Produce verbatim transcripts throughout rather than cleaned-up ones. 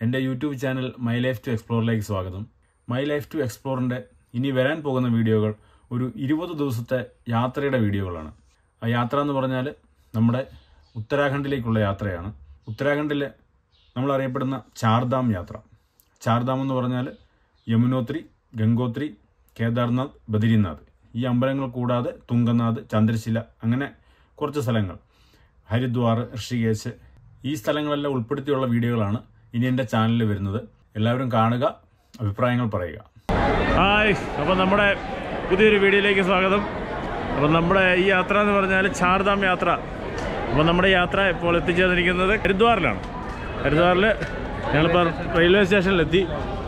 എൻ്റെ YouTube channel my life to എക്സ്പ്ലോറിലേക്ക് സ്വാഗതം. മൈ ലൈഫ് ടു എക്സ്പ്ലോറിൻ്റെ ഇനി വരാൻ പോകുന്ന വീഡിയോകൾ ഒരു ഇരുപത് ദിവസത്തെ യാത്രയുടെ വീഡിയോകളാണ്. ആ യാത്ര എന്ന് പറഞ്ഞാൽ നമ്മുടെ ഉത്തരാഖണ്ഡിലേക്കുള്ള യാത്രയാണ്. ഉത്തരാഖണ്ഡിൽ നമ്മളറിയപ്പെടുന്ന ചാർധാം യാത്ര. ചാർധാം എന്ന് പറഞ്ഞാൽ യമുനോത്രി, ഗംഗോത്രി, കേദാർനാഥ്, ബദരിനാഥ് ഈ അമ്പലങ്ങൾ കൂടാതെ തുംഗനാഥ്, ചന്ദ്രശില അങ്ങനെ കുറച്ച് സ്ഥലങ്ങൾ, ഹരിദ്വാർ, ഋഷികേശ് ഈ സ്ഥലങ്ങളെല്ലാം ഉൾപ്പെടുത്തിയുള്ള വീഡിയോകളാണ് ഇനി എൻ്റെ ചാനലിൽ വരുന്നത്. എല്ലാവരും കാണുക, അഭിപ്രായങ്ങൾ പറയുക. ഹായ്, അപ്പോൾ നമ്മുടെ പുതിയൊരു വീഡിയോയിലേക്ക് സ്വാഗതം. അപ്പോൾ നമ്മുടെ ഈ യാത്ര എന്ന് പറഞ്ഞാൽ ചാർധാം യാത്ര. അപ്പോൾ നമ്മുടെ യാത്ര ഇപ്പോൾ എത്തിച്ചേർന്നിരിക്കുന്നത് ഹരിദ്വാറിലാണ്. ഹരിദ്വാറിൽ ഞങ്ങളിപ്പോൾ റെയിൽവേ സ്റ്റേഷനിലെത്തി.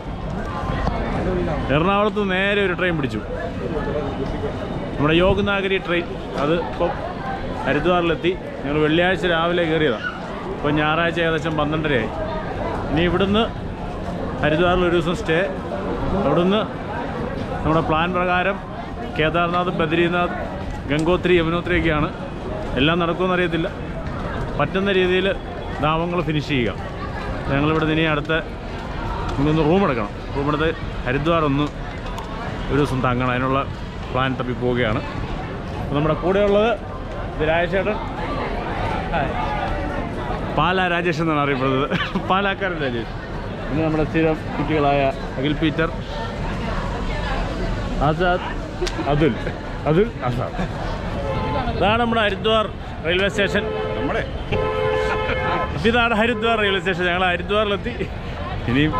എറണാകുളത്ത് നേരെ ഒരു ട്രെയിൻ പിടിച്ചു, നമ്മുടെ യോഗനാഗരി ട്രെയിൻ. അത് ഇപ്പോൾ ഹരിദ്വാറിലെത്തി. ഞങ്ങൾ വെള്ളിയാഴ്ച രാവിലെ കയറിയതാണ്. ഇപ്പോൾ ഞായറാഴ്ച ഏകദേശം പന്ത്രണ്ടരയായി. ഇനി ഇവിടുന്ന് ഹരിദ്വാറിൽ ഒരു ദിവസം സ്റ്റേ. അവിടുന്ന് നമ്മുടെ പ്ലാൻ പ്രകാരം കേദാർനാഥ്, ബദരിനാഥ്, ഗംഗോത്രി, യമുനോത്രിയൊക്കെയാണ്. എല്ലാം നടക്കുമെന്ന് അറിയത്തില്ല. പറ്റുന്ന രീതിയിൽ ധാമങ്ങൾ ഫിനിഷ് ചെയ്യുക. ഞങ്ങളിവിടെ ഇനി അടുത്ത നമുക്കൊന്ന് റൂം എടുക്കണം. റൂം എടുത്ത് ഹരിദ്വാർ ഒന്ന് ഒരു ദിവസം തങ്ങണം. അതിനുള്ള പ്ലാൻ തപ്പി പോവുകയാണ്. അപ്പോൾ നമ്മുടെ കൂടെയുള്ളത് ഇത് രാജേഷേട്ടൻ, പാലാ രാജേഷ് എന്നാണ് അറിയപ്പെടുന്നത്. പാലാക്കാരൻ രാജേഷ്. പിന്നെ നമ്മുടെ സ്ഥിരം കുട്ടികളായ അഖിൽ പീറ്റർ, ആസാദ്, അതുൽ അതുൽ ആസാദ്. ഇതാണ് നമ്മുടെ ഹരിദ്വാർ റെയിൽവേ സ്റ്റേഷൻ. നമ്മുടെ അപ്പം ഇതാണ് ഹരിദ്വാർ റെയിൽവേ സ്റ്റേഷൻ. ഞങ്ങൾ ഹരിദ്വാറിലെത്തി. ഇനിയും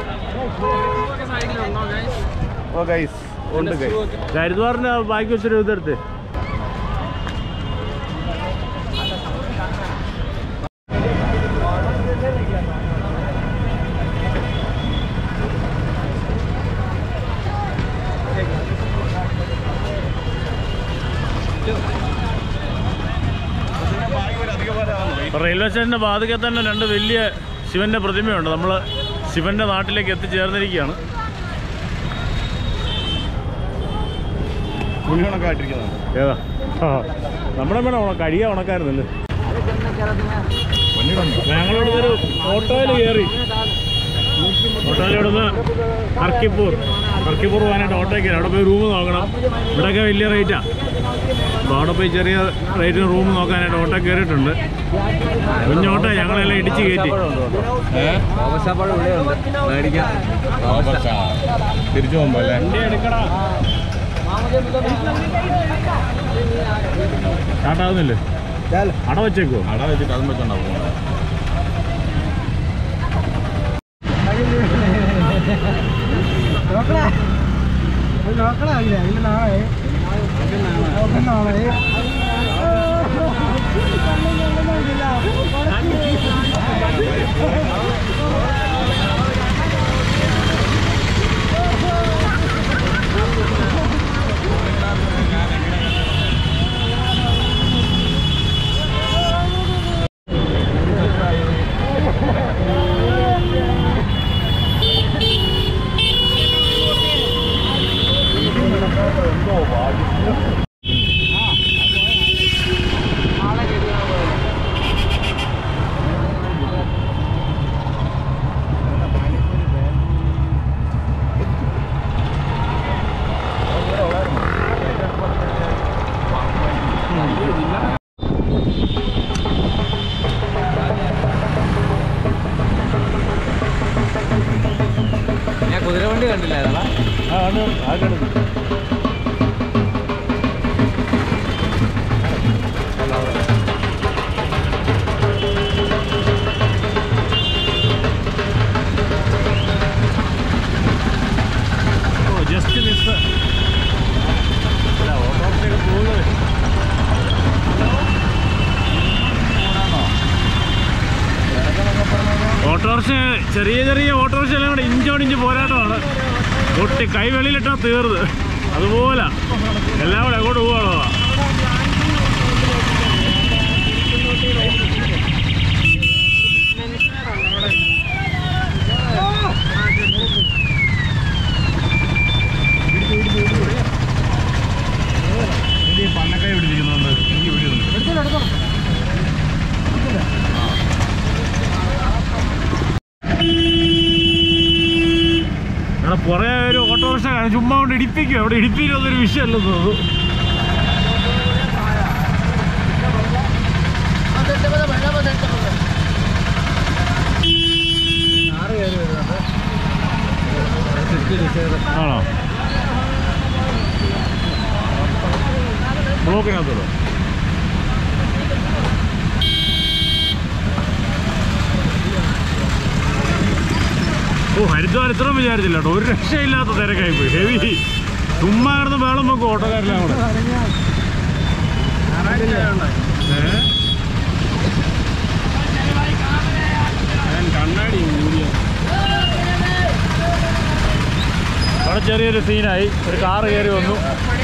ഓ ഗൈസ് ഉണ്ട് ഗൈസ്. ഹരിദ്വാറിൻ്റെ ബാക്കി വെച്ചൊരു ഇതെടുത്ത് റെയിൽവേ സ്റ്റേഷൻ്റെ വാതിക്കൽ തന്നെ രണ്ട് വലിയ ശിവൻ്റെ പ്രതിമയുണ്ട്. നമ്മൾ ശിവൻ്റെ നാട്ടിലേക്ക് എത്തിച്ചേർന്നിരിക്കുകയാണ്. ഏതാ നമ്മുടെ വേണം ഉണ കഴിയാ ഉണക്കായിരുന്നല്ലേ. ഞങ്ങളിവിടെ ഒരു ഓട്ടോയിൽ കയറി. ഓട്ടോയിൽ ഇവിടുന്ന് ഹർക്കിപ്പൂർ ഹർക്കിപ്പൂർ പോകാനായിട്ട് ഓട്ടോയിൽ കയറി. അവിടെ പോയി റൂം നോക്കണം. ഇവിടെയൊക്കെ വലിയ റേറ്റാണ്. അപ്പോൾ അവിടെ പോയി ചെറിയ റേറ്റിന് റൂം നോക്കാനായിട്ട് ഓട്ടോ കയറിയിട്ടുണ്ട്. കുഞ്ഞോട്ടോ ഞങ്ങളെല്ലാം ഇടിച്ച് കയറ്റി. തിരിച്ചു പോകുമ്പോ അല്ലേ എടുക്കടാ. സ്റ്റാർട്ടാവുന്നില്ലേ? അട വെച്ചേക്കോ? അട വെച്ചിട്ട് അതും വെച്ചോണ്ടാവും. കുതിരവണ്ടി കണ്ടില്ലായിരുന്നാ? ആ കണ്ടു. ആ കണ്ടു. Just miss. ഓട്ടോറിക്ഷയൊക്കെ പോകുന്നത് ഓട്ടോറിക്ഷ ചെറിയ ചെറിയ ഓട്ടോറിക്ഷ എല്ലാം കൂടെ ഇഞ്ചോടിഞ്ച് പോരാട്ടമാണ്. ഒട്ടി കൈ വെളിയിലിട്ടാൽ തീർന്ന് അതുപോലെ എല്ലാം കൂടെ എങ്ങോട്ട് പോവാണോ? പന്നക്കൈ പിടിച്ചിരിക്കുന്നുണ്ട്. എനിക്ക് പിടിക്കുന്നുണ്ട്. പ്രൊഫഷണലാണ്, ചുമ്മാ കൊണ്ട് ഇടിപ്പിക്കും. അവിടെ ഇടിപ്പിക്കുന്നൊരു വിഷയമല്ലെന്ന് തോന്നുന്നു. ആണോ? ബ്ലോക്കിനകത്തുള്ളൂ. ഓ, ഹരിദ്വാർ ഇത്രയും വിചാരിച്ചില്ല കേട്ടോ. ഒരു രക്ഷയില്ലാത്ത തിരക്കായി പോയി. ഹെവി ചുമ്മാ കിടന്ന് വേളം നോക്കും ഓട്ടോക്കാരെല്ലാം കൂടെ. കണ്ണാടി അവിടെ ചെറിയൊരു സീനായി. ഒരു കാറ് കയറി വന്നു.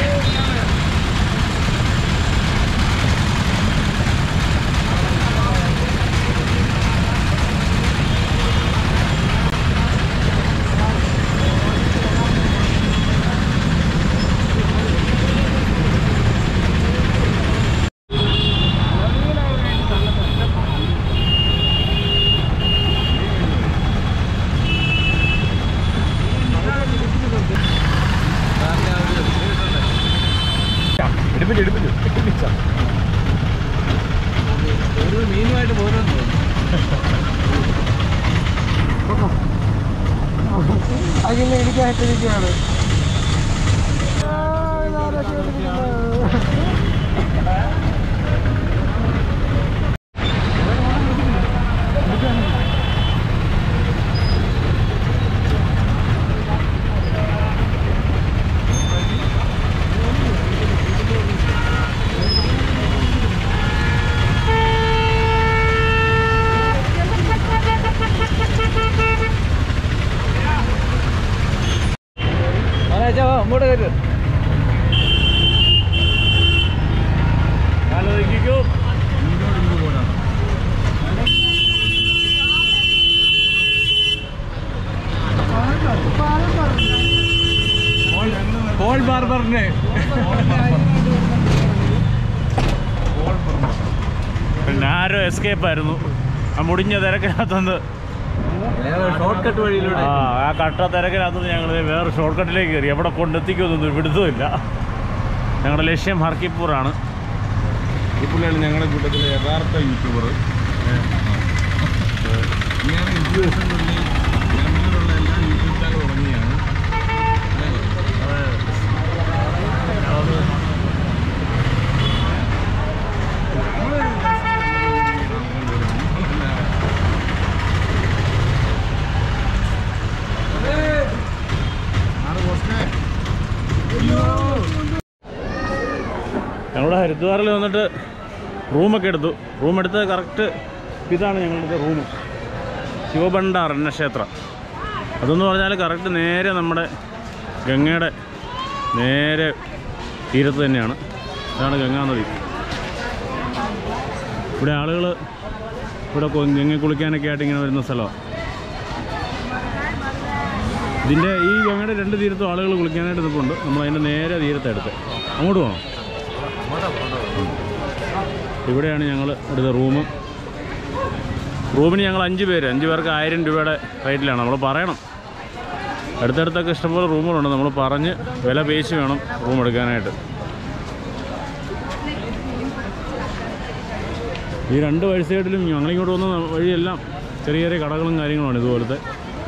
ഒരു മീനുമായിട്ട് പോരുമെന്ന് അതിൽ ഇടിക്കായിട്ടിരിക്കുകയാണ്. അങ്ങോട്ട് കയറ്റും. ആലോചിക്കൂ. പോൾ ബാർബറിന്റെ പിന്നെ ആരോ എസ്കേപ്പ് ആയിരുന്നു. ആ മുടിഞ്ഞ തിരക്കിനകത്തുനിന്ന് ഷോർട്ട് കട്ട് വഴിയിലൂടെ ആ ആ കട്ട തിരക്കിനകത്തുനിന്ന് ഞങ്ങൾ വേറെ ഷോർട്ട് കട്ടിലേക്ക് കയറി. എവിടെ കൊണ്ടെത്തിക്കുമെന്നൊന്നും പിടുത്തമില്ല. ഞങ്ങളുടെ ലക്ഷ്യം ഹർക്കിപ്പൂറാണ്. ഈ പുള്ളിയാണ് ഞങ്ങളുടെ കൂട്ടത്തിലെ യഥാർത്ഥ യൂട്യൂബർ. ഇങ്ങനെ അഞ്ച് ദിവസത്തിനുള്ളിൽ ഗ്രാമീണുള്ള എല്ലാ യൂട്യൂബ് ചാനൽ തുടങ്ങിയാണ്. ഞങ്ങളുടെ ഹരിദ്വാറിൽ വന്നിട്ട് റൂമൊക്കെ എടുത്തു. റൂം എടുത്തത് കറക്റ്റ് ഇതാണ് ഞങ്ങളുടെ റൂം. ശിവഭണ്ഡാർ അന്നക്ഷേത്രം. അതെന്ന് പറഞ്ഞാൽ കറക്റ്റ് നേരെ നമ്മുടെ ഗംഗയുടെ നേരെ തീരത്ത് തന്നെയാണ്. ഇതാണ് ഗംഗാനദി. ഇവിടെ ആളുകൾ ഇവിടെ ഗംഗ കുളിക്കാനൊക്കെ ആയിട്ട് ഇങ്ങനെ വരുന്ന സ്ഥലമാണ്. ഇതിൻ്റെ ഈ ഗംഗയുടെ രണ്ട് തീരത്തും ആളുകൾ കുളിക്കാനായിട്ട് നിൽപ്പുണ്ട്. നമ്മളതിൻ്റെ നേരെ തീരത്തെടുത്ത് അങ്ങോട്ട് പോകണം. ഇവിടെയാണ് ഞങ്ങൾ എടുത്ത റൂം. റൂമിന് ഞങ്ങൾ അഞ്ച് പേര് അഞ്ച് പേർക്ക് ആയിരം രൂപയുടെ റേറ്റിലാണ്. നമ്മൾ പറയണം. അടുത്തടുത്തൊക്കെ ഇഷ്ടംപോലെ റൂമുകളുണ്ട്. നമ്മൾ പറഞ്ഞ് വില പേശി വേണം റൂം എടുക്കാനായിട്ട്. ഈ രണ്ട് വഴി സൈഡിലും ഞങ്ങളിങ്ങോട്ട് വന്ന വഴിയെല്ലാം ചെറിയ ചെറിയ കടകളും കാര്യങ്ങളുമാണ് ഇതുപോലത്തെ.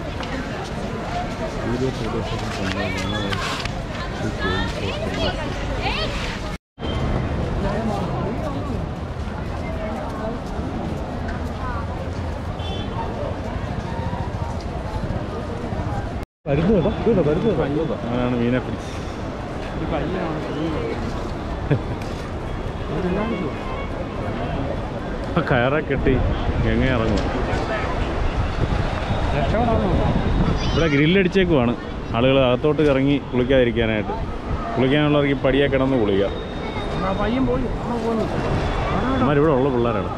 അങ്ങനെയാണ് മീനെ പിടിച്ച് കയറെ കെട്ടി ഗംഗ ഇറങ്ങും. ഇവിടെ ഗ്രില്ലടിച്ചേക്കുവാണ്. ആളുകൾ അകത്തോട്ട് ഇറങ്ങി കുളിക്കാതിരിക്കാനായിട്ട്. കുളിക്കാനുള്ളവർക്ക് ഈ പടിയെ കിടന്ന് കുളിക്കാം. അമ്മമാരിവിടെ ഉള്ള പിള്ളേരാണ്.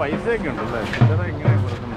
പൈസയൊക്കെ ഉണ്ടല്ലേ, ചില്ലറ ഇങ്ങനെ കൊടുക്കുന്നത്.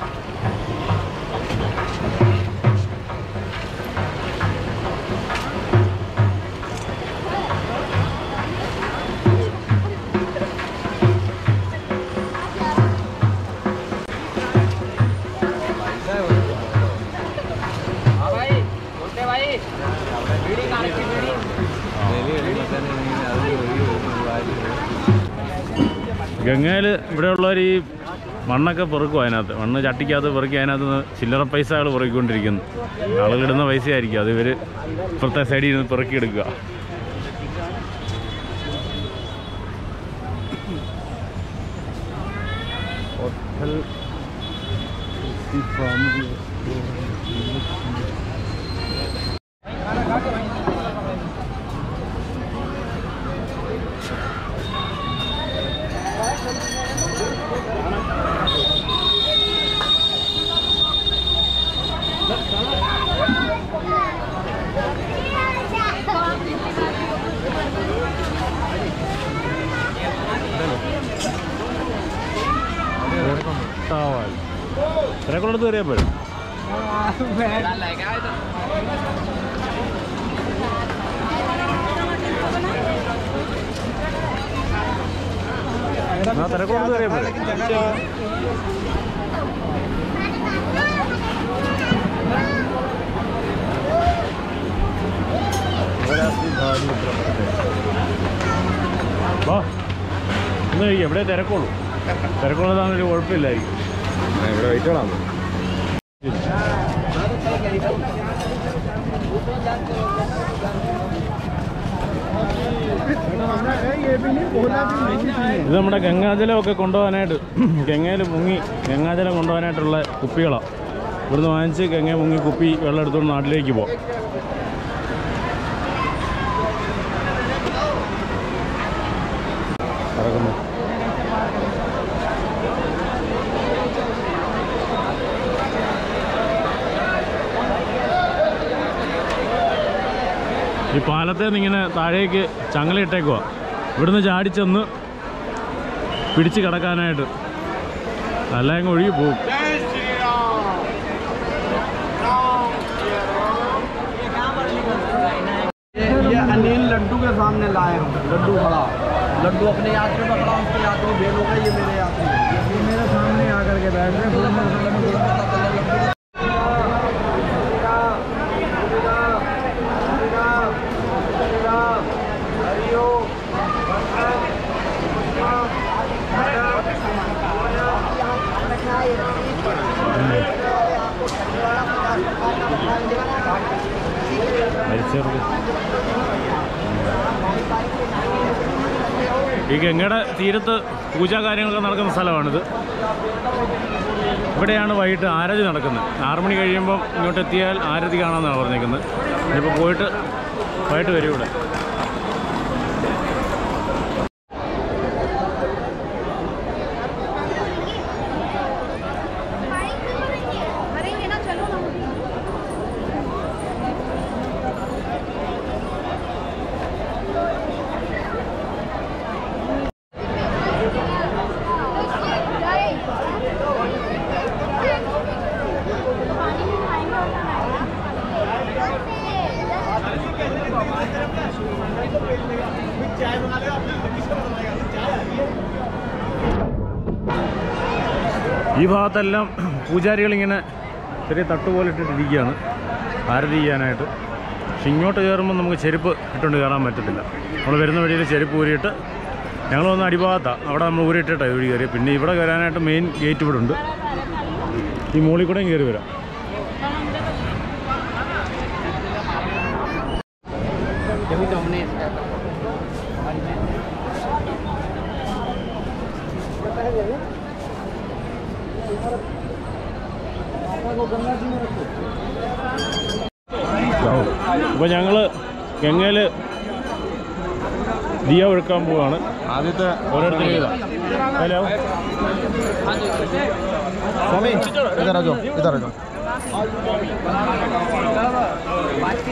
ഗംഗയിൽ ഇവിടെയുള്ളവർ ഈ മണ്ണൊക്കെ പെറുക്കും, അതിനകത്ത് മണ്ണ് ചട്ടിക്കകത്ത് പെറുക്കി അതിനകത്ത് നിന്ന് ചില്ലറ പൈസകൾ പെറുക്കിക്കൊണ്ടിരിക്കുന്നു. ആളുകളിടുന്ന പൈസയായിരിക്കും അത്, ഇവർ ഇപ്പുറത്തെ സൈഡിൽ നിന്ന് പെറുക്കിയെടുക്കുക. ഹോട്ടൽ തിരക്കുള്ളടത്ത് കയറിയപ്പോഴും ആ തിരക്കുള്ളടത്ത് കയറിയപ്പോഴും വാ ഒന്ന് കഴിക്കാം. എവിടെ തിരക്കുള്ളൂ, തിരക്കുള്ളതാണെന്നൊരു കുഴപ്പമില്ലായിരിക്കും. ഇവിടെ വെയിറ്റുകളാണ്. ഇത് നമ്മുടെ ഗംഗാജലമൊക്കെ കൊണ്ടുപോകാനായിട്ട്, ഗംഗയിൽ മുങ്ങി ഗംഗാജലം കൊണ്ടുപോകാനായിട്ടുള്ള കുപ്പികളാണ്. ഇവിടുന്ന് വാങ്ങിച്ച് ഗംഗ മുങ്ങി കുപ്പി വെള്ളം എടുത്തുകൊണ്ട് നാട്ടിലേക്ക് പോകാം. ഇറങ്ങുന്നു. ഈ പാലത്തിൽ നിന്ന് ഇങ്ങനെ താഴേക്ക് ചങ്ങലയിട്ടേക്കുക, ഇവിടുന്ന് ചാടിച്ചെന്ന് പിടിച്ച് കിടക്കാനായിട്ട്, അല്ലെങ്കിൽ ഒഴുകി പോകും. अनिल लड्डू के सामने लाए हूँ, लड्डू खड़ा, लड्डू अपने यात्री में खड़ा, उसके यात्री भेल होगा, ये मेरे यात्री, ये मेरे सामने आकर के बैठ गए। ഈ ഗംഗയുടെ തീരത്ത് പൂജാ കാര്യങ്ങളൊക്കെ നടക്കുന്ന സ്ഥലമാണിത്. ഇവിടെയാണ് വൈകിട്ട് ആരതി നടക്കുന്നത്. ആറു മണി കഴിയുമ്പം ഇങ്ങോട്ട് എത്തിയാൽ ആരതി കാണാമെന്നാണ് പറഞ്ഞേക്കുന്നത്. ഇനിയിപ്പോൾ പോയിട്ട് വൈകിട്ട് വരും ഇവിടെ. ഈ ഭാഗത്തെല്ലാം പൂജാരികളിങ്ങനെ ചെറിയ തട്ടുപോലെ ഇട്ടിട്ടിരിക്കുകയാണ് ആരതി ചെയ്യാനായിട്ട്. പക്ഷെ ഇങ്ങോട്ട് കയറുമ്പോൾ നമുക്ക് ചെരുപ്പ് ഇട്ടുകൊണ്ട് കയറാൻ പറ്റത്തില്ല. നമ്മൾ വരുന്ന വഴിയിൽ ചെരുപ്പ് ഊരിയിട്ട്, ഞങ്ങൾ വന്ന് അടിഭാഗത്താണ്, അവിടെ നമ്മൾ ഊരിയിട്ടിട്ടാണ് വഴി കയറി. പിന്നെ ഇവിടെ കയറാനായിട്ട് മെയിൻ ഗേറ്റ് ഇവിടെ ഉണ്ട്. ഈ മുകളിൽ കൂടെയും കയറി വരാം. അപ്പോൾ ഞങ്ങൾ ഗംഗയിൽ ദിയ ഒഴുക്കാൻ പോവാണ്. ആദ്യത്തെ ഓരോരുത്തർ ഹലോ स्वामी इधर आ जाओ, इधर आ जाओ।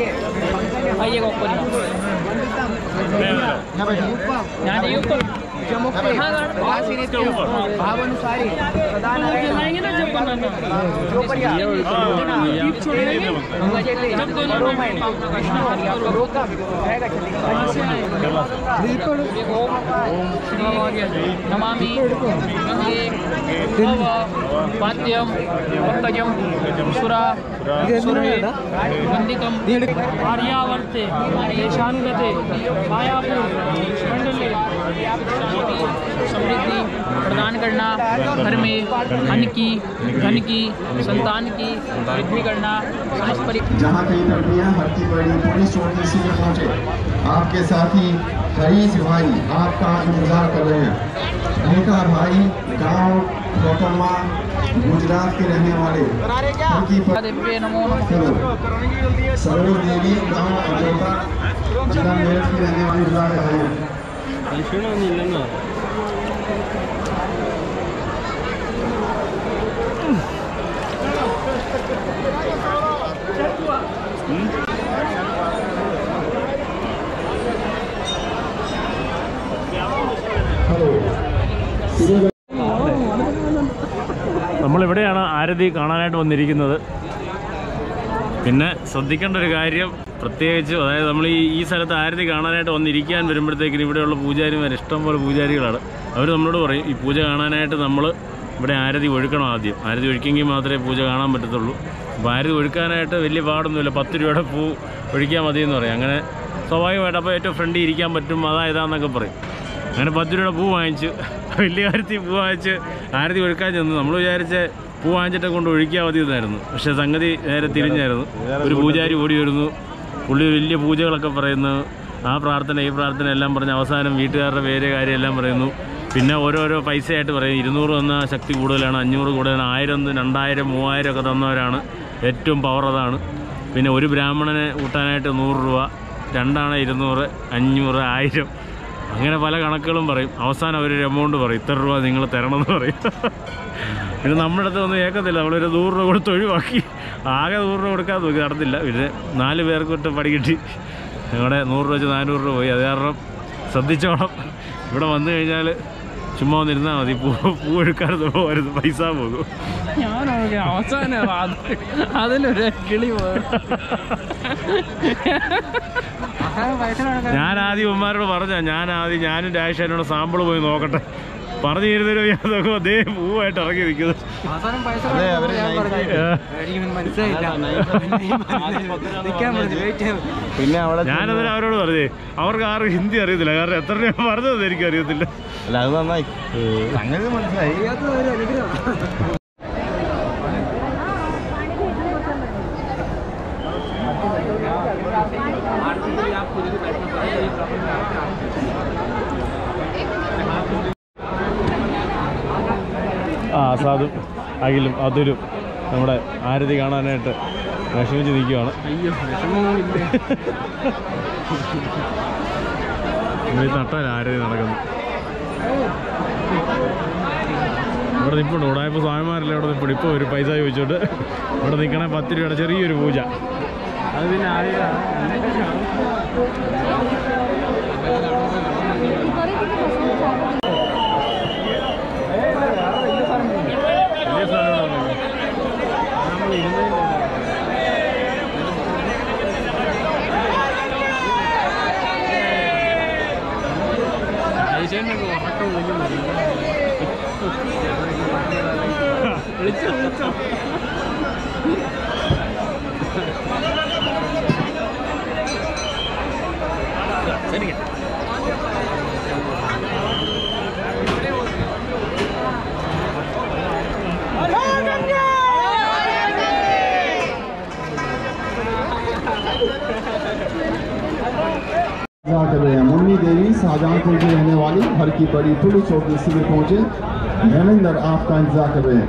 ഞാൻ भावानुसारी नमामि गंगे भव पाद्यम पंकजम सुरा सुरभि वंदितम आर्यावर्ते शांगते मायापुर मंडले शांति समृद्धि प्रदान करना, घर में अन्न की धन की संतान की वृद्धि करना, समस्त परि जहाँ कई लड़कियाँ हर की बड़ी पुलिस चौकी इसी में पहुँचे। आपके साथी रईस भाई आपका इंतजार कर रहे हैं। उनका भाई गांव कोटरमा गुजरात के रहने वाले सरोज देवी गांव अजोता जिला मेरठ की रहने वाली बुला रहे हैं। നമ്മളിവിടെയാണ് ആരതി കാണാനായിട്ട് വന്നിരിക്കുന്നത്. പിന്നെ ശ്രദ്ധിക്കേണ്ട ഒരു കാര്യം പ്രത്യേകിച്ച്, അതായത് നമ്മൾ ഈ ഈ സ്ഥലത്ത് ആരതി കാണാനായിട്ട് വന്നിരിക്കാൻ വരുമ്പോഴത്തേക്കിന് ഇവിടെയുള്ള പൂജാരിമാർ ഇഷ്ടംപോലെ പൂജാരികളാണ്. അവർ നമ്മളോട് പറയും ഈ പൂജ കാണാനായിട്ട് നമ്മൾ ഇവിടെ ആരതി ഒഴുക്കണം. ആദ്യം ആരതി ഒഴുക്കിയെങ്കിൽ മാത്രമേ പൂജ കാണാൻ പറ്റത്തുള്ളൂ. അപ്പോൾ ആരതി ഒഴുക്കാനായിട്ട് വലിയ പാടൊന്നുമില്ല, പത്ത് രൂപയുടെ പൂ ഒഴിക്കാൻ മതിയെന്ന് പറയും. അങ്ങനെ സ്വാഭാവികമായിട്ട് അപ്പോൾ ഏറ്റവും ഫ്രണ്ടിൽ ഇരിക്കാൻ പറ്റും, അതാ ഇതാന്നൊക്കെ പറയും. അങ്ങനെ പത്ത് രൂപയുടെ പൂ വാങ്ങിച്ച് വലിയ കാര്യത്തിൽ പൂ വാങ്ങിച്ച് ആരതി ഒഴുക്കാൻ ചെന്നു. നമ്മൾ വിചാരിച്ച പൂ വാങ്ങിച്ചിട്ട് കൊണ്ട് ഒഴിക്കാൻ മതി എന്നായിരുന്നു. പക്ഷേ സംഗതി നേരെ തിരിഞ്ഞായിരുന്നു. ഒരു പൂജാരി ഓടി വരുന്നു, പുള്ളി വലിയ പൂജകളൊക്കെ പറയുന്നു, ആ പ്രാർത്ഥന ഈ പ്രാർത്ഥന എല്ലാം പറഞ്ഞ് അവസാനം വീട്ടുകാരുടെ പേര് കാര്യം എല്ലാം പറയുന്നു. പിന്നെ ഓരോരോ പൈസയായിട്ട് പറയും. ഇരുന്നൂറ് തന്ന ശക്തി കൂടുതലാണ്, അഞ്ഞൂറ് കൂടുതലാണ്, ആയിരം രണ്ടായിരം മൂവായിരം ഒക്കെ തന്നവരാണ് ഏറ്റവും പവർ. അതാണ്. പിന്നെ ഒരു ബ്രാഹ്മണനെ കൂട്ടാനായിട്ട് നൂറ് രൂപ, രണ്ടാണ് ഇരുന്നൂറ്, അഞ്ഞൂറ്, ആയിരം, അങ്ങനെ പല കണക്കുകളും പറയും. അവസാനം അവരൊരു എമൗണ്ട് പറയും, ഇത്ര രൂപ നിങ്ങൾ തരണമെന്ന് പറയും. പിന്നെ നമ്മുടെ അടുത്ത് ഒന്നും കേൾക്കത്തില്ല. നമ്മളൊരു നൂറ് രൂപ കൊടുത്ത് ഒഴിവാക്കി. ആകെ നൂറ് രൂപ കൊടുക്കാൻ നോക്കി, നടന്നില്ല. പിന്നെ നാല് പേർക്ക് വിട്ട് പടി കിട്ടി. ഞങ്ങളുടെ നൂറ് രൂപ വെച്ച് നാനൂറ് രൂപ പോയി. അത് കാരണം ശ്രദ്ധിച്ചോണം. ഇവിടെ വന്നു കഴിഞ്ഞാൽ ചുമ്മാ വന്നിരുന്നാൽ മതി. പൂ പൂ എടുക്കാതെ പോകരുത്, പൈസ പോകും. ഞാനൊക്കെ അവസാനം അതിലൊരു കിളി ഞാൻ ആദ്യം ഉമ്മാരോട് പറഞ്ഞ ഞാൻ ആദ്യം ഞാനും രാജേഷനോട് സാമ്പിൾ പോയി നോക്കട്ടെ പറഞ്ഞു തരുന്നൊരു നോക്കുമ്പോൾ അതേ പൂവായിട്ട് ഇറങ്ങി നിൽക്കുന്നത്. പിന്നെ അവിടെ ഞാനതിന് അവരോട് പറഞ്ഞേ, അവർക്ക് ആരും ഹിന്ദി അറിയത്തില്ല. കാരണം എത്ര രൂപ പറഞ്ഞത് എനിക്ക് അറിയത്തില്ല. അല്ല അത് നന്നായി, സംഗതി മനസ്സിലായി. ആ സാധു അഖിലും അതൊരു നമ്മുടെ ആരതി കാണാനായിട്ട് വിഷമിച്ച് നിൽക്കുകയാണ്. നട്ടാൽ ആരതി നടക്കുന്നു. ഇവിടെ നിൽപ്പുണ്ട് ഉടായ്പ സ്വാമിമാരല്ലേ ഇവിടെ നിൽപ്പുണ്ട്. ഇപ്പോൾ ഒരു പൈസ ചോദിച്ചോട്ട് ഇവിടെ നിൽക്കണേ പത്ത് രൂപയുടെ ചെറിയൊരു പൂജ. അത് പിന്നെ ആരെയും വിളിച്ചോ വിളിച്ചോ ശരി. कर रहे हैं। मुन्नी देवी शाहजहांपुर की रहने वाली हर की बड़ी पुलिस चौकी से पहुंचे। धर्मेंद्र आपका इंतजार कर रहे हैं।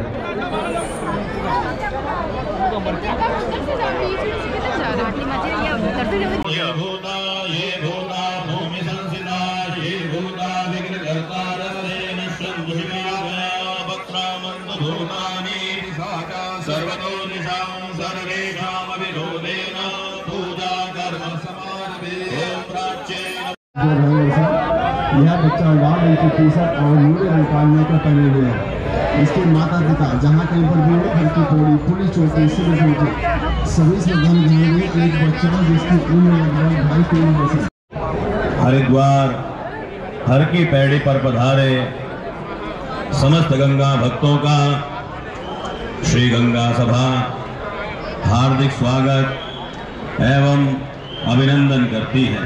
ये भूता ये भूता भूमि संसिता ये भूता विघ्नकर्ता रसेन वक्रामन्त भूतानि सर्वतो निशां सर्वेषामभिरोधेन पूजा कर्म समारभे प्राच्येन यह बच्चा लाल रंग की टी शर्ट और नीले रंग का नेकर पहने हुए है। इसके माता पिता जहाँ कहीं पर भी घर की पौड़ी पुलिस चौकी सिविल चौकी सभी श्रद्धालु जाएंगे। एक बच्चा जिसकी उम्र लगभग ढाई तीन वर्ष। हरिद्वार हर की पैड़ी पर पधारे समस्त गंगा भक्तों का श्री गंगा सभा हार्दिक स्वागत एवं अभिनंदन करती है।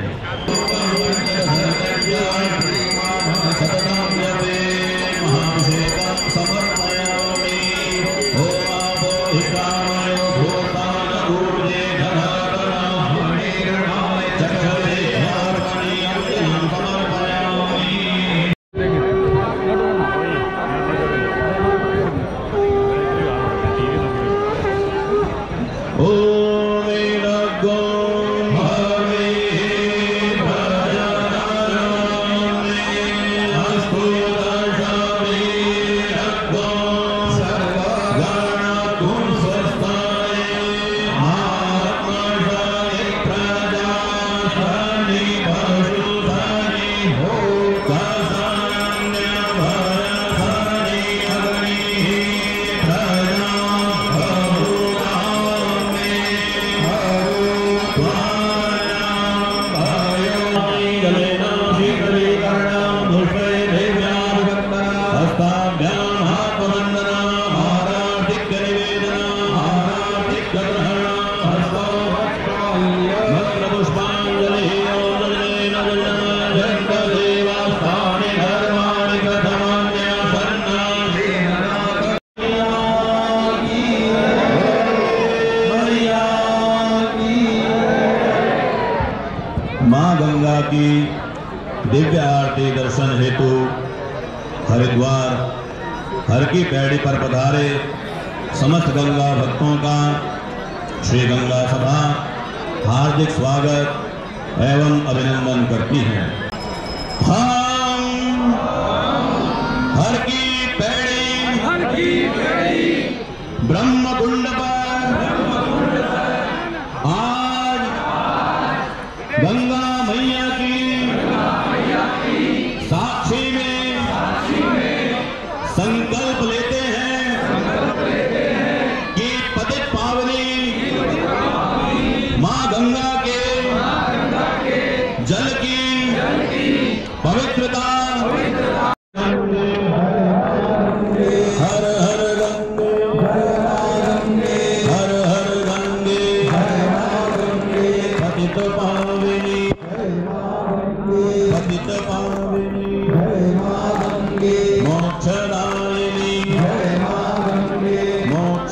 मां गंगा की दिव्य आरती दर्शन हेतु हरिद्वार हर की पैड़ी पर पधारे समस्त गंगा भक्तों का श्री गंगा सभा हार्दिक स्वागत एवं अभिनंदन करती है। हम हर की पैड़ी हर की पैड़ी ब्रह्म कुंड पर आज गंगा मैया की साक्षी में संकल्प लेते हैं कि पतित पावनी मां गंगा के जल की पवित्रता हर हर गंगे हर हर गंगे पतित पावनी पतित पावनी मोक्षदायिनी मोक्ष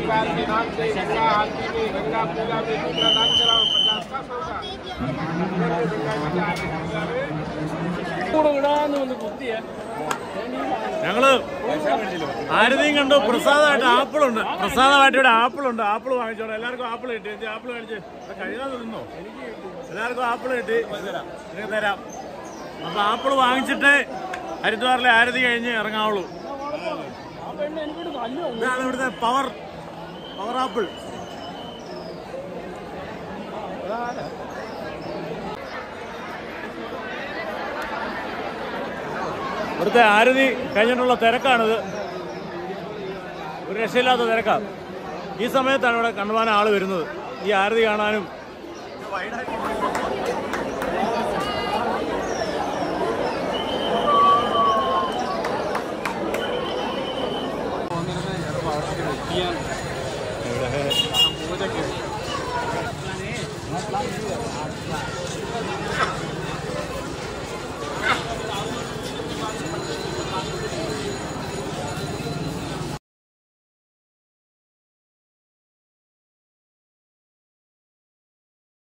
काल के नाम से गंगा आरती में गंगा पूजा में दूसरा दान कराओ पचास का सौ का ഞങ്ങള് ആരതിയും കണ്ടു. പ്രസാദമായിട്ട് ആപ്പിളുണ്ട്. പ്രസാദമായിട്ട് ഇവിടെ ആപ്പിളുണ്ട്. ആപ്പിൾ വാങ്ങിച്ചോളാം. എല്ലാവർക്കും ആപ്പിൾ കിട്ടി. ആപ്പിൾ കഴിച്ച് കഴിയാതെ നിന്നോ? എല്ലാവർക്കും ആപ്പിൾ കിട്ടി. നിങ്ങൾക്ക് തരാം. അപ്പൊ ആപ്പിൾ വാങ്ങിച്ചിട്ട് ഹരിദ്വാറിലെ ആരതി കഴിഞ്ഞ് ഇറങ്ങാവുള്ളൂ. ഇതാണ് ഇവിടുത്തെ പവർ പവർ ആപ്പിൾ. ഇവിടുത്തെ ആരതി കഴിഞ്ഞിട്ടുള്ള തിരക്കാണിത്. ഒരു രക്ഷയില്ലാത്ത തിരക്കാണ്. ഈ സമയത്താണ് ഇവിടെ കണ്ടുപോകാൻ ആള് വരുന്നത്, ഈ ആരതി കാണാനും. ഇവിടെ